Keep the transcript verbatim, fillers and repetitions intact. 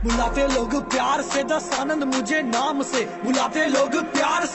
बुलाते लोग प्यार से दस आनंद मुझे नाम से, बुलाते लोग प्यार